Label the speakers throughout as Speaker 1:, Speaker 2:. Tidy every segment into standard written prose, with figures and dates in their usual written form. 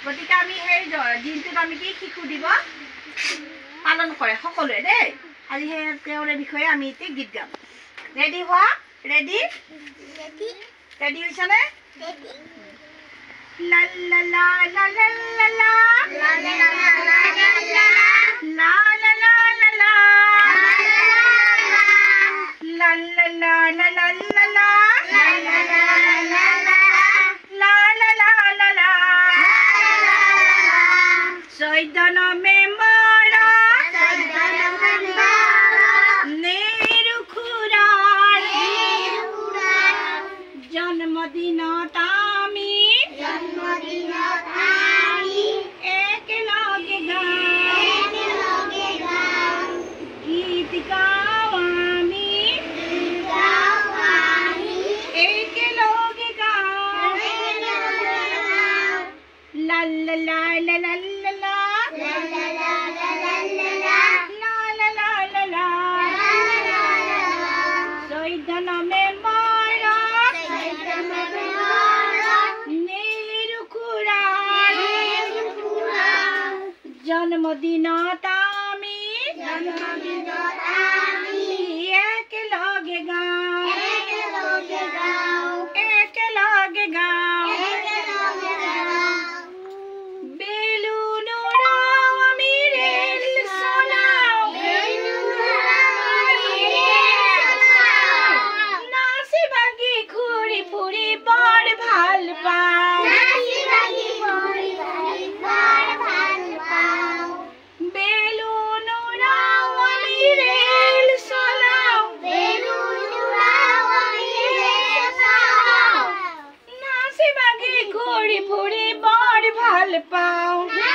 Speaker 1: গতিকে আমি সেই দিনটোত আমি কি শিশু দিৱস পালন কৰে সকলোৱে দেই আজি সেই তেওঁৰে বিষয়ে আমি এতিয়া গীত গাম ৰেডি হোৱা ৰেডি ৰেডি হৈছানে লা লা লা লা লা লা লা লা লা লা লা লা লা লা লা La la la la la la la la la la la la la la la la Soidana memora Neru khurar Janmadinot ami ekaloge gaam geet gaao ami La la la la la la la la la la la la la la la la la Soidana memora Neru khurar Janmadinot ami ekaloge gaao ekaloge gaao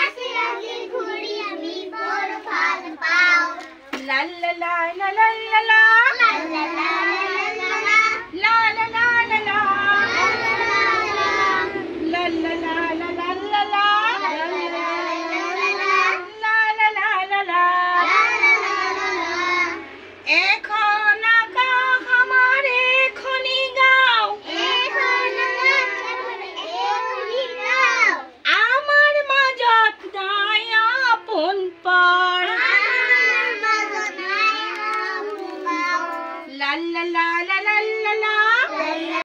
Speaker 1: La la la la la la la